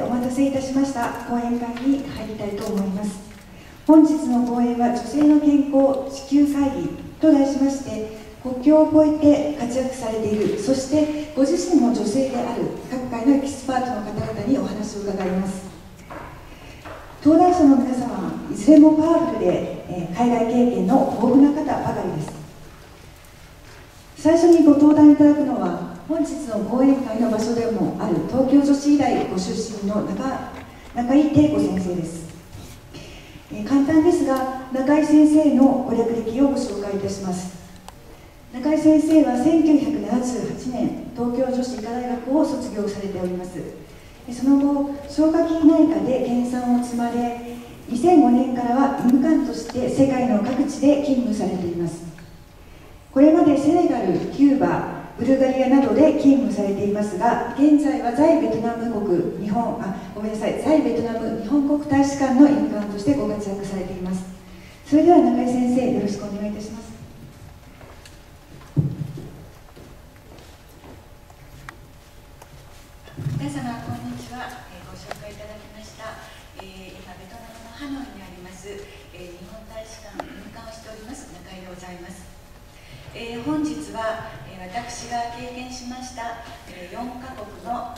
お待たせいたしました。講演会に入りたいと思います。本日の講演は女性の健康地球会議と題しまして、国境を越えて活躍されている、そしてご自身も女性である各界のエキスパートの方々にお話を伺います。登壇者の皆様、いずれもパワフルで、海外経験の豊富な方ばかりです。最初にご登壇いただくのは、本日の講演会の場所でもある東京女子医大ご出身の中井貞子先生です。簡単ですが、中井先生のご略歴をご紹介いたします。中井先生は1978年、東京女子医科大学を卒業されております。その後、消化器内科で研鑽を積まれ、2005年からは医務官として世界の各地で勤務されています。これまでセネガル、キューバ、ブルガリアなどで勤務されていますが、現在は在ベトナム日本国大使館の医務官としてご活躍されています。それでは中井先生、よろしくお願いいたします。 皆様、こんにちは。ご紹介いただきました。今、ベトナムのハノイにあります、日本大使館医務官をしております、中井でございます。本日は、私が経験しました、4カ国の、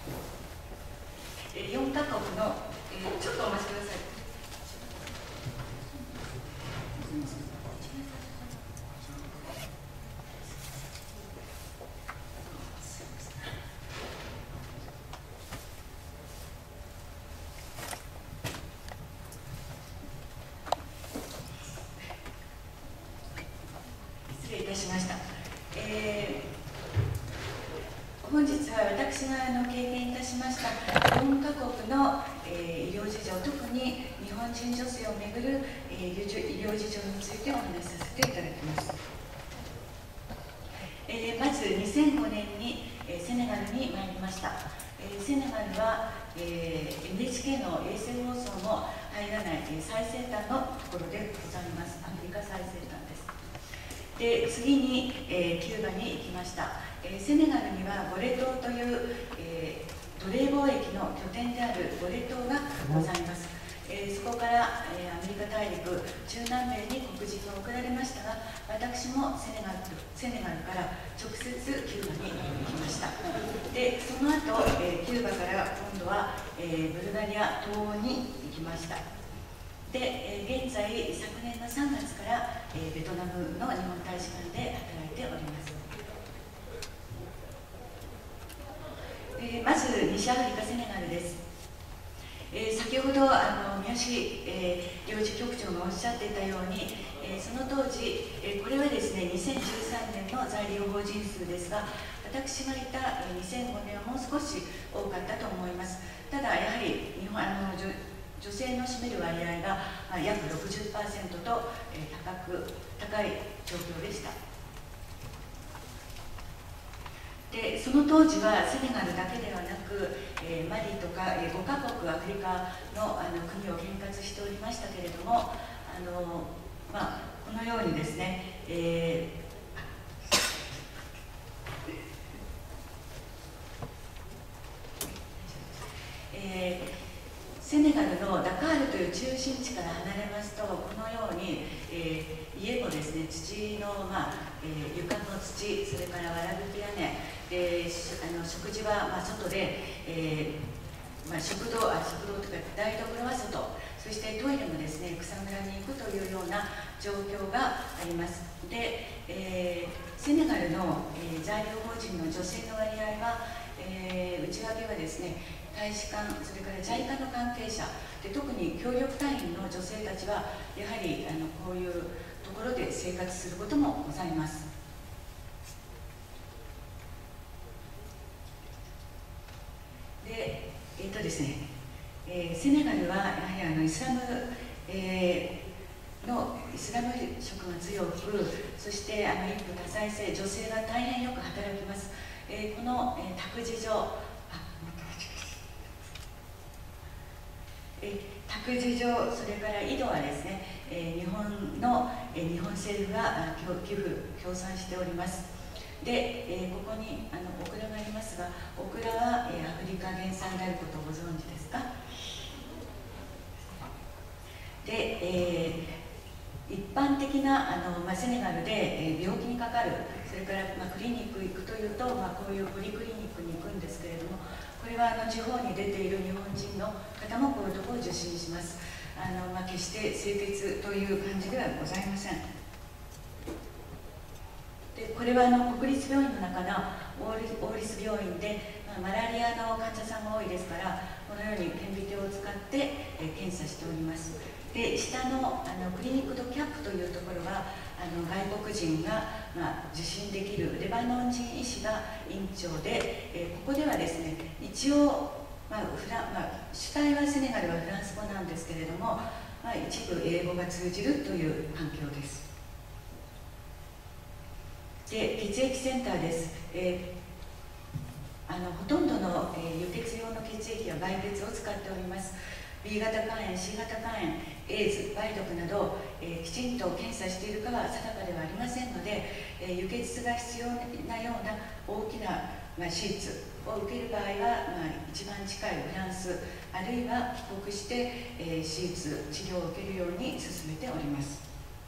ちょっとお待ちください。本日は私が経験いたしました4カ国の、医療事情、特に日本人女性をめぐる、医療事情についてお話しさせていただきます。まず2005年に、セネガルに参りました。セネガルは、NHK の衛星放送も入らない、最先端のところでございます。アメリカ最先端です。で、次に、キューバに行きました。セネガルにはゴレ島という、奴隷貿易の拠点であるゴレ島がございます。そこから、アメリカ大陸、中南米に黒人が送られましたが、私もセネガルから直接キューバに行きました。で、その後、キューバから今度は、ブルガリア、東欧に行きました。で、現在、昨年の3月から、ベトナムの日本大使館で働いております。まず西アフリカ・セネガルです。先ほど宮市、領事局長がおっしゃっていたように、その当時、これはですね2013年の在留邦人数ですが、私がいた2005年はもう少し多かったと思います。ただやはり女性の占める割合が約 60% と高い状況でした。で、その当時はセネガルだけではなく、マリとか5カ国アフリカの、国を兼轄しておりましたけれども、このようにですね、セネガルのダカールという中心地から離れますと、このように、家もですね、土の、床の土、それからわらぶき屋根で、食事は、外で、食堂とか台所は外、そしてトイレもですね、草むらに行くというような状況があります。で、セネガルの、在留邦人の女性の割合は、内訳はですね、大使館、それから JICA の関係者で、特に協力隊員の女性たちはやはりこういうところで生活することもございます。で、ですね、セネガルはやはりイスラム色が強く、そして一夫多妻制、女性が大変よく働きます。この、託児所、それから井戸はですね、日本政府が協賛しております。 で、ここにオクラがありますが、オクラは、アフリカ原産であることをご存知ですか？で、一般的なセネガルで、病気にかかる、それから、クリニック行くというと、こういうポリクリニックに行くんですけれども、これは地方に出ている日本人の方もこういうところを受診します。決して清潔という感じではございません。でこれは国立病院の中のオーリス病院で、マラリアの患者さんが多いですから、このように顕微鏡を使って検査しております。で下のクリニックドキャップというところは外国人が受診できるレバノン人医師が院長で、ここではですね、一応主体はセネガルはフランス語なんですけれども、一部英語が通じるという環境です。で血液センターです。ほとんどの、輸血用の血液は売血を使っております。B 型肝炎、C 型肝炎、エイズ、梅毒など、きちんと検査しているかは定かではありませんので、輸血が必要なような大きな、手術を受ける場合は、一番近いフランス、あるいは帰国して、手術、治療を受けるように進めております。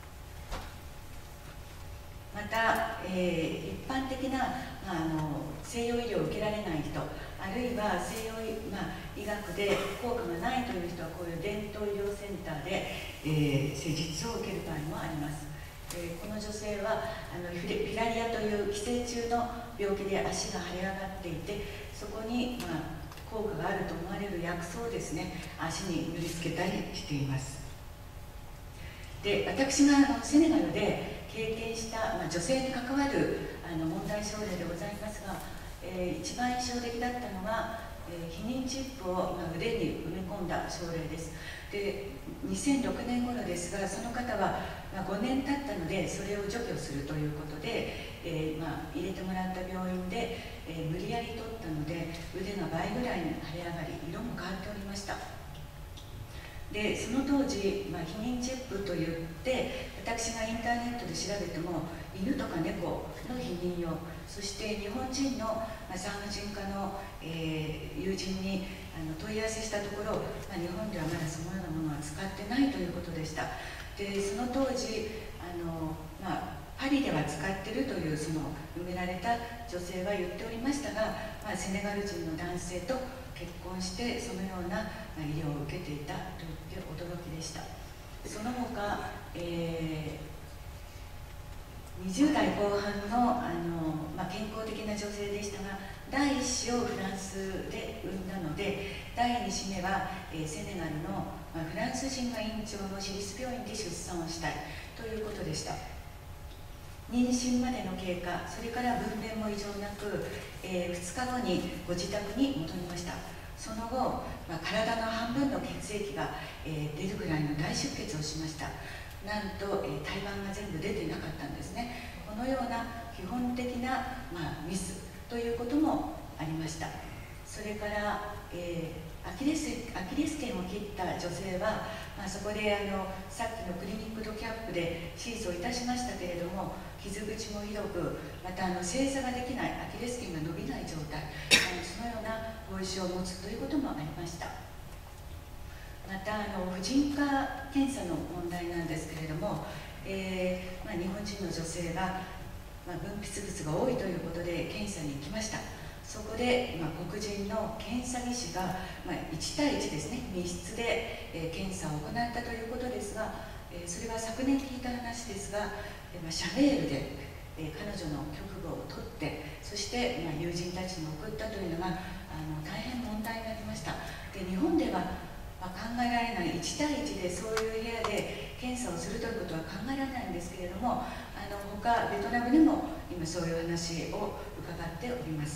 また、一般的な、西洋医療を受けられない人、あるいは西洋医学で効果がないという人は、こういう伝統医療センターで、施術を受ける場合もあります。この女性はピラリアという寄生虫の病気で足が腫れ上がっていて、そこに、効果があると思われる薬草をですね、足に塗りつけたりしています。で私がセネガルで経験した、女性に関わる問題症例でございますが、一番印象的だったのは、避妊チップを、腕に埋め込んだ症例です。で2006年頃ですが、その方は、5年経ったのでそれを除去するということで、入れてもらった病院で、無理やり取ったので腕が倍ぐらいに腫れ上がり、色も変わっておりました。でその当時、避妊チップといって私がインターネットで調べても、犬とか猫の避妊用、そして日本人の産婦人科の、友人に問い合わせしたところ、日本ではまだそのようなものは使ってないということでした。でその当時パリでは使ってるというその埋められた女性は言っておりましたが、セネガル人の男性と結婚してそのような医療を受けていたと言って驚きでした。その他、20代後半の、健康的な女性でしたが、第1子をフランスで産んだので、第2子目は、セネガルの、フランス人が院長の私立病院で出産をしたいということでした。妊娠までの経過、それから分娩も異常なく、2日後にご自宅に戻りました。その後、体の半分の血液が、出るくらいの大出血をしました。なんと、胎盤が全部出ていなかったんですね。このような基本的な、ミスということもありました。それから、アキレス腱を切った女性は、そこでさっきのクリニックドキャップで手術をいたしましたけれども、傷口もひどく、また正座ができない、アキレス腱が伸びない状態、そのような後遺症を持つということもありました。また婦人科検査の問題なんですけれども、日本人の女性が、分泌物が多いということで検査に行きました。そこで、黒人の検査技師が、1対1ですね、密室で、検査を行ったということですが、それは昨年聞いた話ですが、社メールで、彼女の局部を取って、そして、友人たちに送ったというのが大変問題になりました。で日本では考えられない、1対1でそういう部屋で検査をするということは考えられないんですけれども、他ベトナムでも今そういう話を伺っております。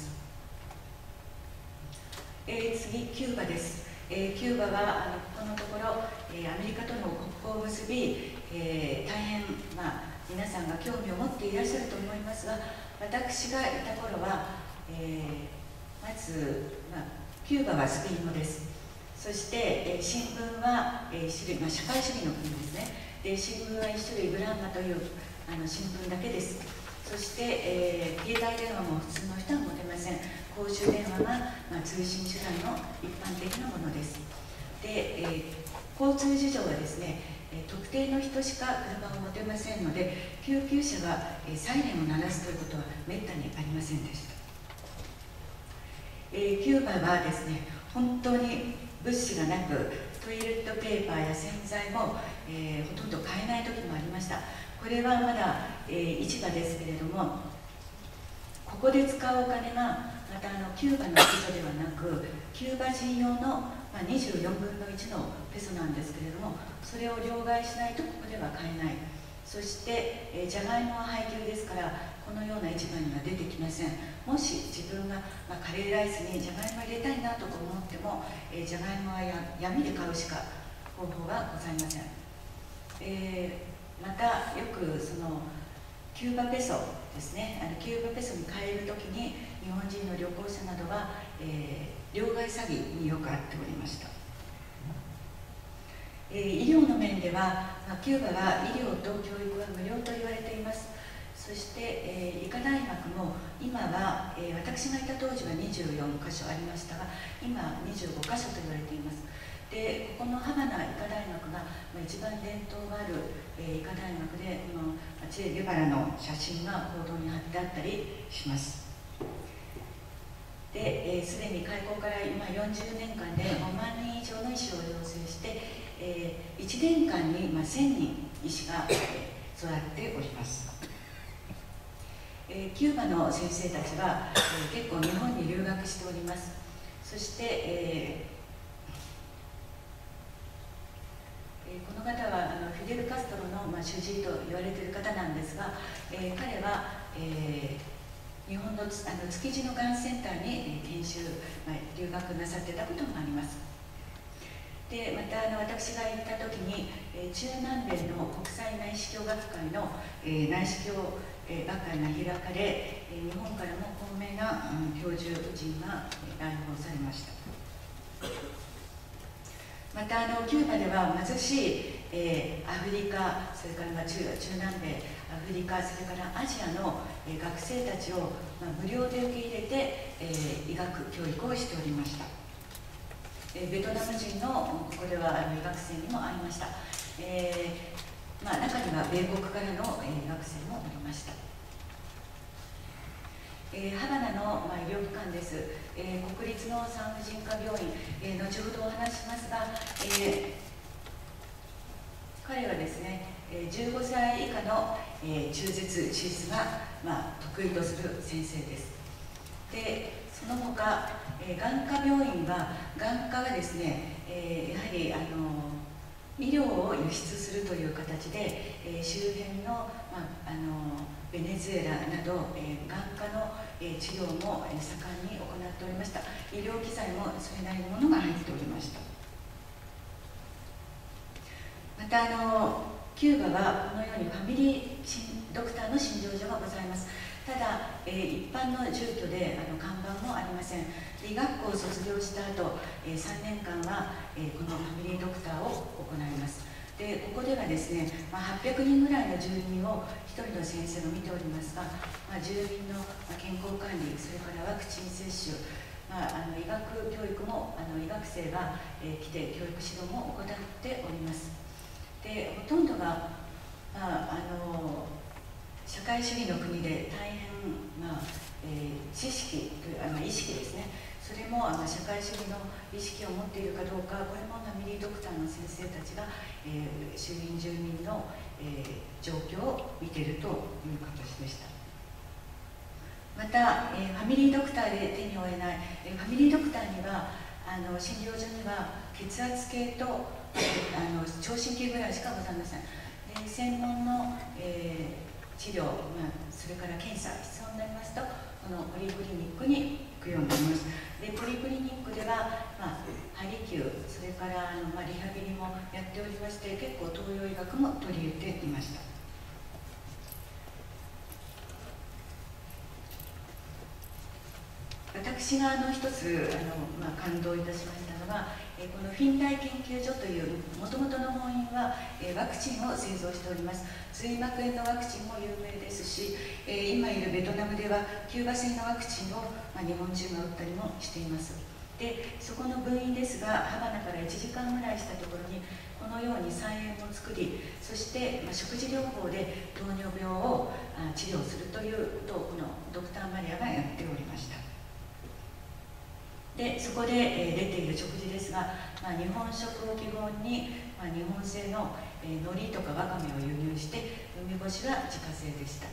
次、キューバです。キューバはこのところ、アメリカとの国交を結び、大変、皆さんが興味を持っていらっしゃると思いますが、私がいた頃は、まず、キューバはスペイン語です。そして、新聞は1種類、社会主義の国ですね。で新聞は1種類、グランマという新聞だけです。 そして、携帯電話も普通の人は持てません。公衆電話が、通信手段の一般的なものです。で、交通事情はですね、特定の人しか車を持てませんので、救急車がサイレンを鳴らすということはめったにありませんでした。キューバはですね、本当に物資がなく、トイレットペーパーや洗剤も、ほとんど買えない時もありました。これはまだ、市場ですけれども、ここで使うお金がまたキューバのペソではなく、キューバ人用の24分の1のペソなんですけれども、それを両替しないとここでは買えない。そして、じゃがいもは配給ですから、このような市場には出てきません。もし自分が、カレーライスにじゃがいも入れたいなとか思っても、じゃがいもは闇で買うしか方法がございません。またよくそのキューバペソですね、キューバペソに変えるときに日本人の旅行者などは、両替詐欺によく遭っておりました。医療の面では、キューバは医療と教育は無料と言われています。そして、医科大学も今は、私がいた当時は24カ所ありましたが、今25カ所と言われています。で、ここのハバナ医科大学が、一番伝統がある、医科大学で、このチェ・ゲバラの写真が報道に貼ってあったりします。で、すでに開校から今40年間で5万人以上の医師を養成して、1年間に1000人医師が育っております。キューバの先生たちは、結構日本に留学しております。そして、この方はフィデル・カストロの、主治医と言われている方なんですが、彼は、日本の築地のがんセンターに研修、留学なさってたこともあります。で、また私が行った時に、中南米の国際内視鏡学会の、内視鏡学会が開かれ、日本からも高名な教授陣が来訪されました。またキューバでは貧しい、アフリカ、それから中南米、アフリカ、それからアジアの、学生たちを、無料で受け入れて、医学教育をしておりました。ベトナム人のここでは医学生にも会いました。中には米国からの、学生もおりました。ハバナの、医療機関です。国立の産婦人科病院、後ほどお話しますが、彼はですね、15歳以下の、中絶手術が、得意とする先生です。で、その他、眼科病院は、眼科はですね、やはり医療を輸出するという形で、周辺の、ベネズエラなど、眼科の、治療も、盛んに行っておりました。医療機材もそれなりのものが入っておりました。またキューバはこのようにファミリードクターの診療所がございます。ただ、一般の住居で看板もありません。医学校を卒業した後、3年間は、このファミリードクターを行います。で、ここではですね、800人ぐらいの住民を1人の先生が見ておりますが、住民の健康管理、それからワクチン接種、医学教育も医学生が、来て教育指導も行っております。で、ほとんどが、社会主義の国で大変、知識という意識ですね、それも社会主義の意識を持っているかどうか、これもファミリードクターの先生たちが、周辺住民の、状況を見ているという形でした。また、ファミリードクターで手に負えない、ファミリードクターには診療所には血圧計と聴診器ぐらいしかございません。で、専門の、治療、それから検査必要になりますと、このポリクリニックに行くようになります。で、ポリクリニックでは、ハリキュー、それからリハビリもやっておりまして、結構東洋医学も取り入れていました。私私が一つ感動いたしましたのは、このフィンライ研究所というもともとの本院はワクチンを製造しております。髄膜炎のワクチンも有名ですし、今いるベトナムではキューバ製のワクチンを日本人が打ったりもしています。でそこの分院ですが、ハバナから1時間ぐらいしたところにこのように菜園を作り、そして、食事療法で糖尿病を治療するということをこのドクターマリアがやっておりました。でそこで、出ている食事ですが、日本食を基本に、日本製の、海苔とかわかめを輸入して、梅干しは自家製でした。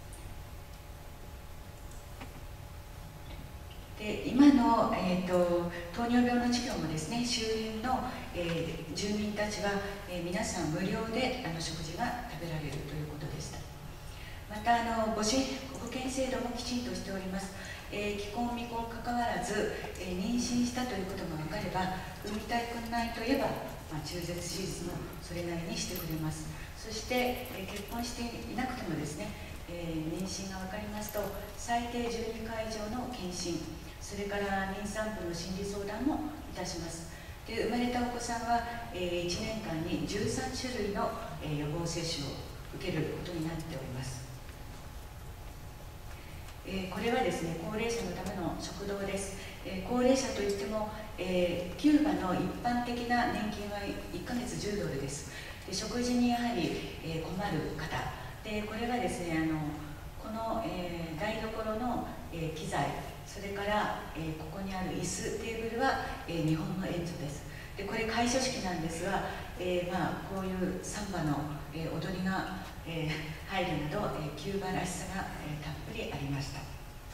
で今の、糖尿病の治療もですね、周辺の、住民たちは、皆さん無料で食事が食べられるということでした。また保険制度もきちんとしております。既婚未婚かかわらず、妊娠したということが分かれば、産みたいくないといえば、中絶手術もそれなりにしてくれます。そして、結婚していなくてもですね、妊娠が分かりますと、最低12回以上の検診、それから妊産婦の心理相談もいたします。で生まれたお子さんは、1年間に13種類の、予防接種を受けることになっております。これはですね、高齢者のための食堂です。高齢者といっても、キューバの一般的な年金は1ヶ月10ドルです。で食事にやはり、困る方で、これはですね、この、台所の、機材、それから、ここにある椅子、テーブルは、日本の援助です。でこれ開所式なんですが、こういうサンバの、踊りが、入るなど、キューバらしさが、たっぷりありました。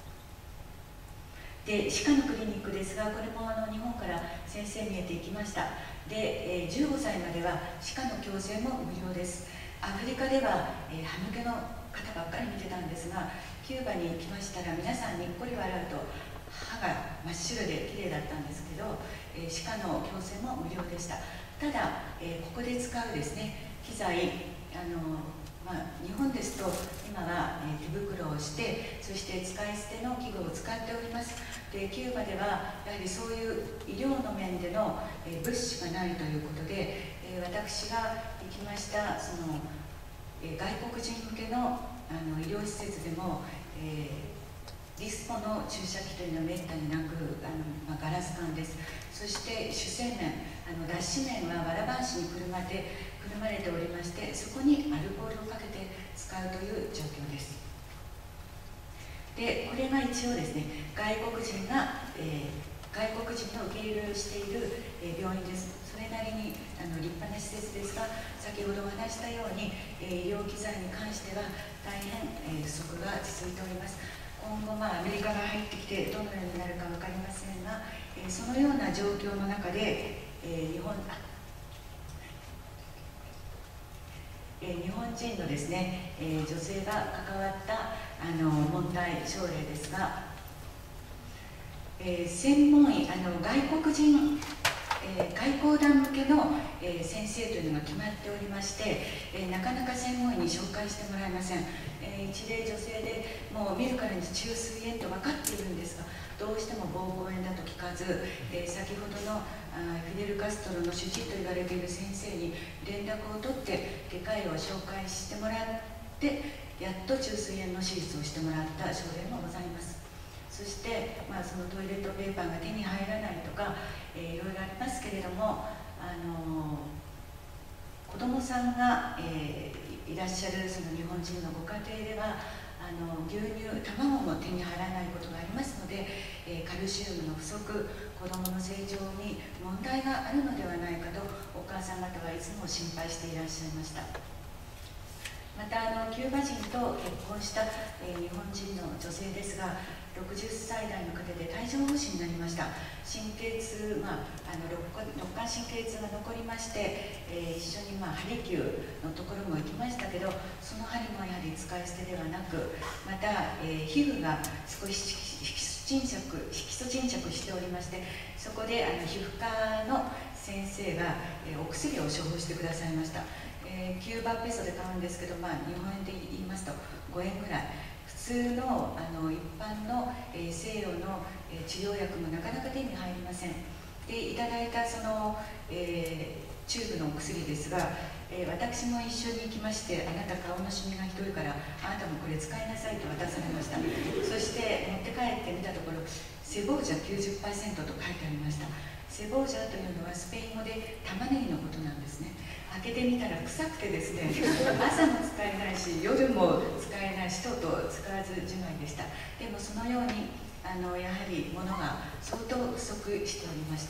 で歯科のクリニックですが、これも日本から先生見えていきました。で、15歳までは歯科の矯正も無料です。アフリカでは、歯抜けの方ばっかり見てたんですが、キューバに来ましたら皆さんにっこり笑うと歯が真っ白で綺麗だったんですけど、歯科の矯正も無料でした。ただ、ここで使うですね、機材、日本ですと今は、手袋をして、そして使い捨ての器具を使っております。でキューバではやはりそういう医療の面での、物資がないということで、私が行きましたその、外国人向けの、医療施設でも、リスポの注射器というのはめったになく、ガラス管です。そして主製麺、脱脂麺はわらばんしにくるまれておりまして、そこにアルコールをかけて使うという状況です。でこれが一応ですね、外国人の受け入れをしている、病院です。それなりに立派な施設ですが、先ほどお話したように、医療機材に関しては大変、不足が続いております。今後、アメリカが入ってきてどのようになるか分かりませんが、そのような状況の中で、日本人のですね、女性が関わった問題症例ですが、専門医、外国人、外交団向けの、先生というのが決まっておりまして、なかなか専門医に紹介してもらえません。一例女性でもう見るからに虫垂炎と分かっているんですが、どうしても膀胱炎だと聞かず、先ほどのフィデル・カストロの主治医と言われている先生に連絡を取って外科医を紹介してもらって、やっと虫垂炎の手術をしてもらった症例もございます。そして、そのトイレットペーパーが手に入らないとか、いろいろありますけれども、子どもさんが、いらっしゃるその日本人のご家庭では牛乳、卵も手に入らないことがありますので、カルシウムの不足、子どもの成長に問題があるのではないかとお母さん方はいつも心配していらっしゃいました。またキューバ人と結婚した、日本人の女性ですが、60歳代の方で帯状疱疹になりました。神経痛、肋間神経痛が残りまして、一緒に針灸のところも行きましたけど、その針もやはり使い捨てではなく、また、皮膚が少し色素沈着しておりまして、そこで皮膚科の先生が、お薬を処方してくださいました。キューバペソで買うんですけど、日本円で言いますと5円ぐらい。普通の、一般の、西洋の、 治療薬もなかなか手に入りません。でいただいたその、チューブのお薬ですが、私も一緒に行きまして、あなた顔のシミがひどいからあなたもこれ使いなさいと渡されました。そして持って帰ってみたところ、セボージャ 90% と書いてありました。セボージャというのはスペイン語で玉ねぎのことなんですね。開けてみたら臭くてですね、朝も使えないし夜も使えないし、とうとう使わずじまいでした。でもそのようにやはり物が相当不足しておりました。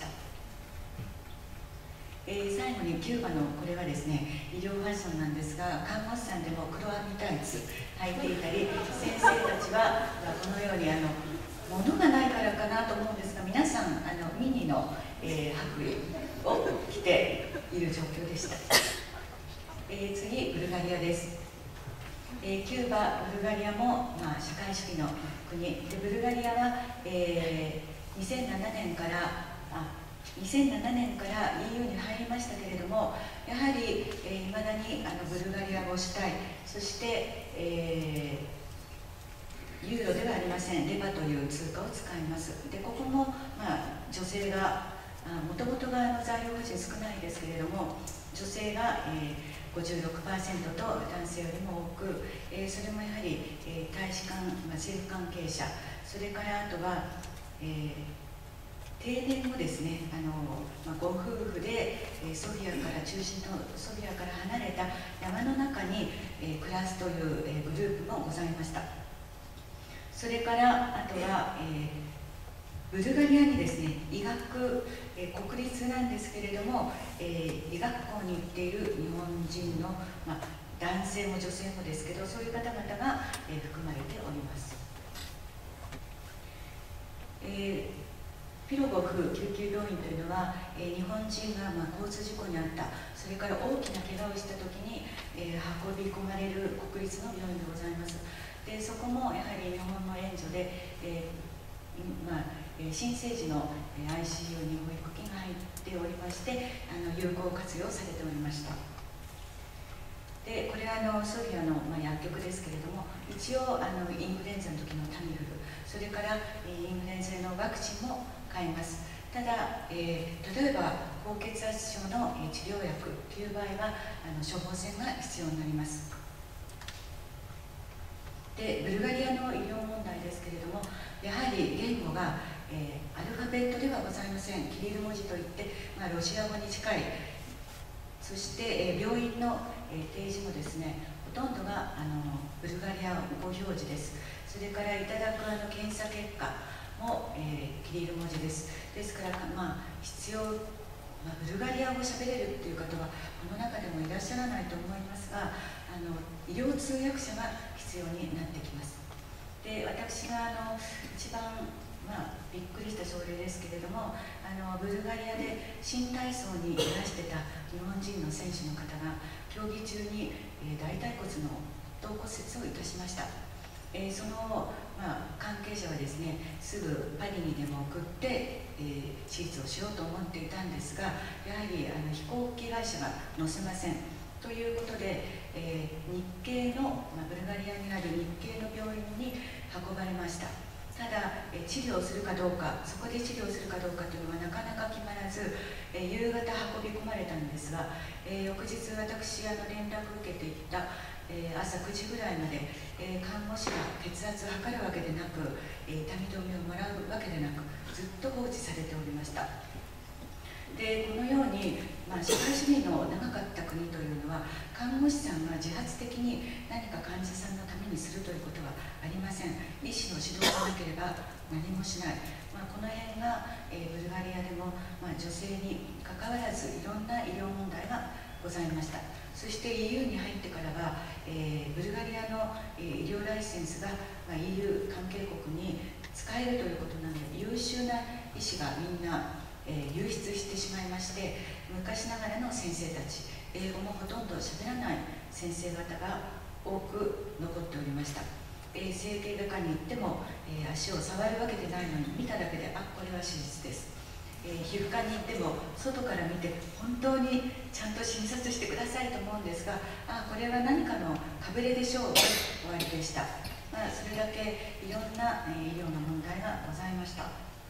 最後にキューバのこれはですね、医療ファッションなんですが、看護師さんでも黒網タイツ履いていたり、先生たちはこのように物がないからかなと思うんですが、皆さんミニの、白衣を着ている状況でした。次、ブルガリアです。キューバ、ブルガリアも、社会主義の国で、ブルガリアは、2007年からEU に入りましたけれども、やはりいまだにブルガリア語をしたい、そして、ユーロではありません、レバという通貨を使います。でここも、女性がもともとが在留婦人少ないですけれども、女性が、56% と男性よりも多く、それもやはり、大使館、政府関係者、それからあとは、定年後ですね、ご夫婦でソフィアから中心のソフィアから離れた山の中に暮らすというグループもございました。それからあとはブルガリアにですね、医学国立なんですけれども、医学校に行っている日本人の、男性も女性もですけど、そういう方々が含まれております。ピロゴフ救急病院というのは、日本人が交通事故に遭った、それから大きな怪我をしたときに、運び込まれる国立の病院でございます。でそこもやはり日本の援助で、新生児の ICU に保育器が入っておりまして、有効活用されておりました。でこれはソフィアの、薬局ですけれども、一応インフルエンザの時のタミフル、それからインフルエンザのワクチンも買います。ただ、例えば高血圧症の治療薬という場合は処方箋が必要になります。でブルガリアの医療問題ですけれども、やはり言語が、アルファベットではございません。キリル文字といって、ロシア語に近い。そして、病院の、提示もですね、ほとんどがブルガリア語表示です。それからいただく検査結果も、キリル文字です。ですから、必要、ブルガリア語をしゃべれるという方はこの中でもいらっしゃらないと思いますが、医療通訳者が必要になってきます。で私が一番、びっくりした症例ですけれども、ブルガリアで新体操にいらしてた日本人の選手の方が競技中に、大腿骨の頭骨折をいたしました。その、関係者はですね、すぐパリにでも送って、手術をしようと思っていたんですが、やはり飛行機会社が乗せません。ということで、日系の、ブルガリアにある日系の病院に運ばれました。ただ、治療するかどうか、そこで治療するかどうかというのはなかなか決まらず、夕方運び込まれたんですが、翌日私連絡を受けていった朝9時ぐらいまで、看護師が血圧を測るわけでなく、痛み止めをもらうわけでなく、ずっと放置されておりました。でこのように、社会主義の長かった国というのは、看護師さんが自発的に何か患者さんのためにするということはありません。医師の指導がなければ何もしない。この辺が、ブルガリアでも、女性にかかわらずいろんな医療問題がございました。そして EU に入ってからは、ブルガリアの医療ライセンスが、EU 関係国に使えるということなので、優秀な医師がみんな流出してしまいまして、昔ながらの先生たち、英語もほとんどしゃべらない先生方が多く残っておりました。整形外科に行っても、足を触るわけでないのに、見ただけでこれは手術です。皮膚科に行っても外から見て本当にちゃんと診察してくださいと思うんですが、これは何かのかぶれでしょうと終わりでした。それだけいろんな医療の問題がございました。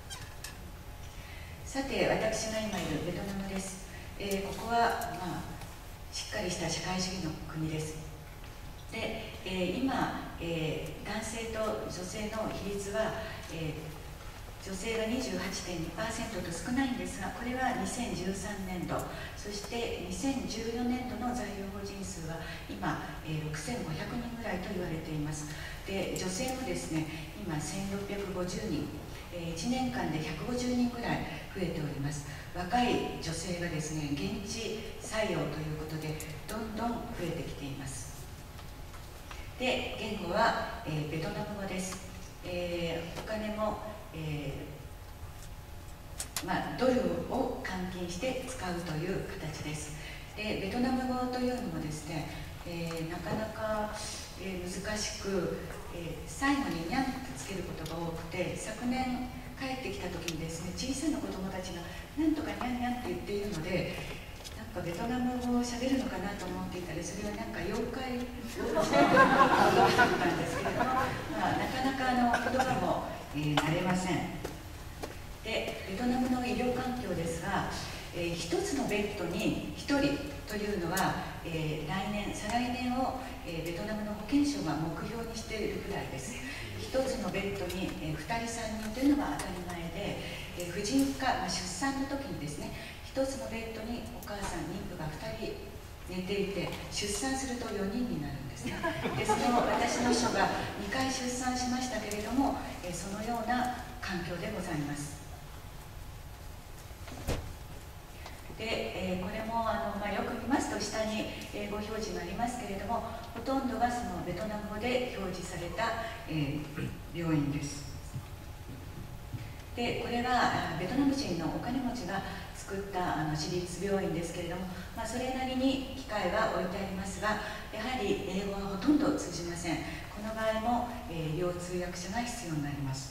さて、私が今いるベトナムです。ここは、しっかりした社会主義の国です。で、今、男性と女性の比率は、女性が 28.2% と少ないんですが、これは2013年度、そして2014年度の在留邦人数は今、6500人ぐらいと言われています。で、女性もですね、今1650人、1年間で150人ぐらい増えております。若い女性がですね、現地採用ということでどんどん増えてきています。で、言語は、ベトナム語です。お金も、ドルを換金して使うという形です。で、ベトナム語というのもですね、なかなか、難しく、最後にニャンとつけることが多くて、昨年帰ってきた時にですね、小さな子どもたちがなんとかニャンニャンって言っているので、なんかベトナム語をしゃべるのかなと思っていたり、それはなんか妖怪をしていたんですけれども、なかなか言葉も、慣れません。で、ベトナムの医療環境ですが、1つのベッドに1人というのは、再来年を、ベトナムの保健省が目標にしているぐらいです。1つのベッドに、2人3人というのが当たり前で、婦人科、出産の時にですね、1つのベッドにお母さん、妊婦が2人寝ていて、出産すると4人になるんですね。で、その私の秘書が2回出産しましたけれども、そのような環境でございます。で、これもよく見ますと下に英語表示がありますけれども、ほとんどがそのベトナム語で表示された、病院です。で、これはベトナム人のお金持ちが作った私立病院ですけれども、それなりに機械は置いてありますが、やはり英語はほとんど通じません。この場合も、要通訳者が必要になります。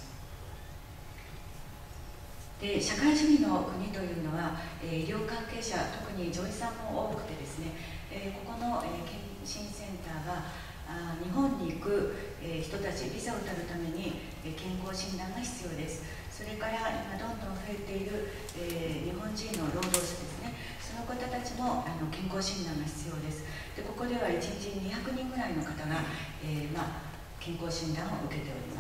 で、社会主義の国というのは、医療関係者、特に女医さんも多くてですね、ここの、検診センターは日本に行く、人たち、ビザを取るために、健康診断が必要です。それから今どんどん増えている、日本人の労働者ですね、その方たちも健康診断が必要です。で、ここでは1日200人ぐらいの方が、健康診断を受けております。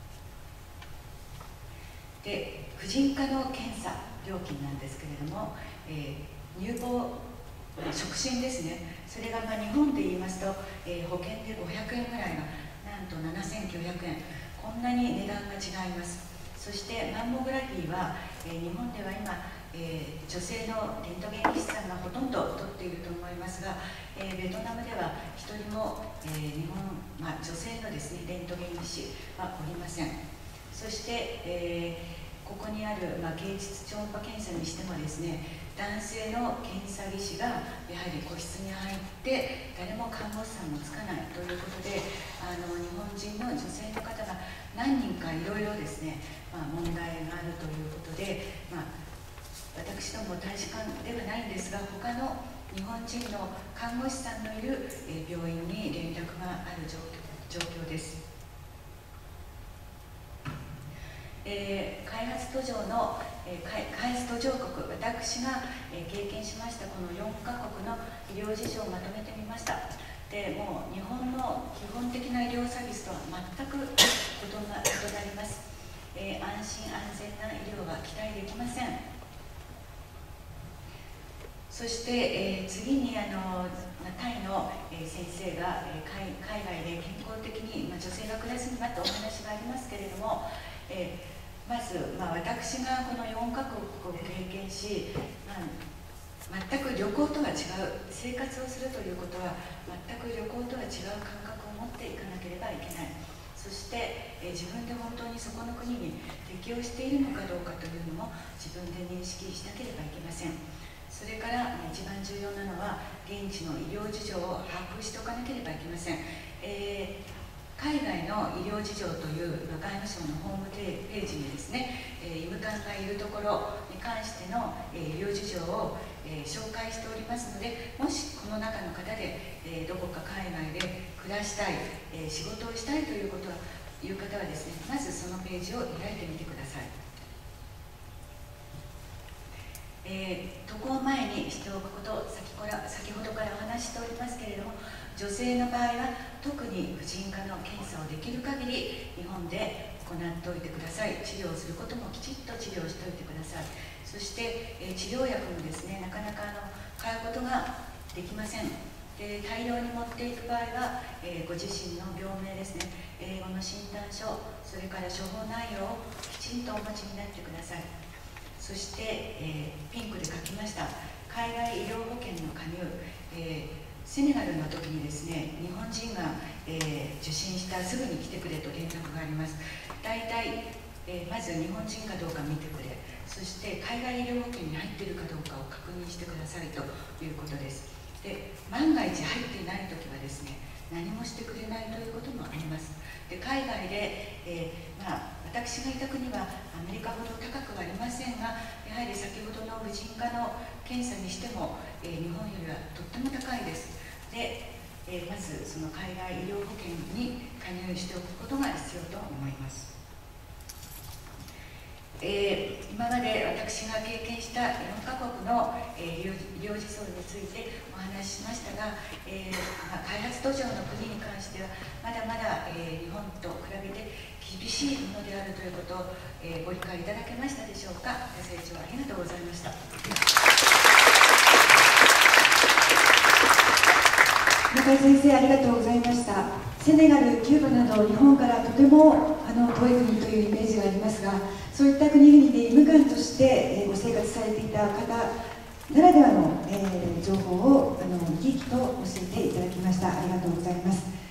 で、婦人科の検査料金なんですけれども、乳房触診ですね、それが日本で言いますと、保険で500円ぐらいがなんと7900円、こんなに値段が違います。そしてマンモグラフィーは、日本では今、女性のレントゲン技師さんがほとんど取っていると思いますが、ベトナムでは一人も、日本、女性のですね、レントゲン技師はおりません。そして、ここにある、経腟超音波検査にしてもですね、男性の検査技師がやはり個室に入って誰も看護師さんもつかないということで、日本人の女性の方が何人かいろいろですね、問題があるということで、私ども大使館ではないんですが、他の日本人の看護師さんのいる病院に連絡がある状況です。開発途上の、開発途上国、私が、経験しましたこの4カ国の医療事情をまとめてみました。で、もう日本の基本的な医療サービスとは全く異なります。安心安全な医療は期待できません。そして、次にタイの、先生が、海外で健康的に、女性が暮らすにはとお話がありますけれども、まず、私がこの4カ国を経験し、全く旅行とは違う生活をするということは全く旅行とは違う感覚を持っていかなければいけない。そして、自分で本当にそこの国に適応しているのかどうかというのも自分で認識しなければいけません。それから一番重要なのは現地の医療事情を把握しておかなければいけません。海外の医療事情という外務省のホームページにですね、医務官がいるところに関しての医療事情を紹介しておりますので、もしこの中の方でどこか海外で暮らしたい、仕事をしたいという方はですね、まずそのページを開いてみてください。 渡航前にしておくこと、先ほどからお話ししておりますけれども、女性の場合は特に婦人科の検査をできる限り日本で行っておいてください。治療することもきちっと治療しておいてください。そして、治療薬もですね、なかなか買うことができません。で、大量に持っていく場合は、ご自身の病名ですね、英語の診断書、それから処方内容をきちんとお持ちになってください。そして、ピンクで書きました海外医療保険の加入、セネガルの時にですね、日本人が、受診したらすぐに来てくれと連絡があります。大体、まず日本人かどうか見てくれ、そして海外医療保険に入っているかどうかを確認してくださいということです。で、万が一入っていない時はですね、何もしてくれないということもあります。で、海外で、私がいた国はアメリカほど高くはありませんが、やはり先ほどの婦人科の検査にしても、日本よりはとっても高いです。で、まずその海外医療保険に加入しておくことが必要と思います。今まで私が経験した4カ国の、医療児相についてお話ししましたが、開発途上の国に関してはまだまだ、日本と比べて厳しいものであるということを、ご理解いただけましたでしょうか。ご清聴ありがとうございました。 中井先生、ありがとうございました。セネガル、キューバなど日本からとても遠い国というイメージがありますが、そういった国々で医務官としてご生活されていた方ならではの情報を生き生きと教えていただきました。ありがとうございます。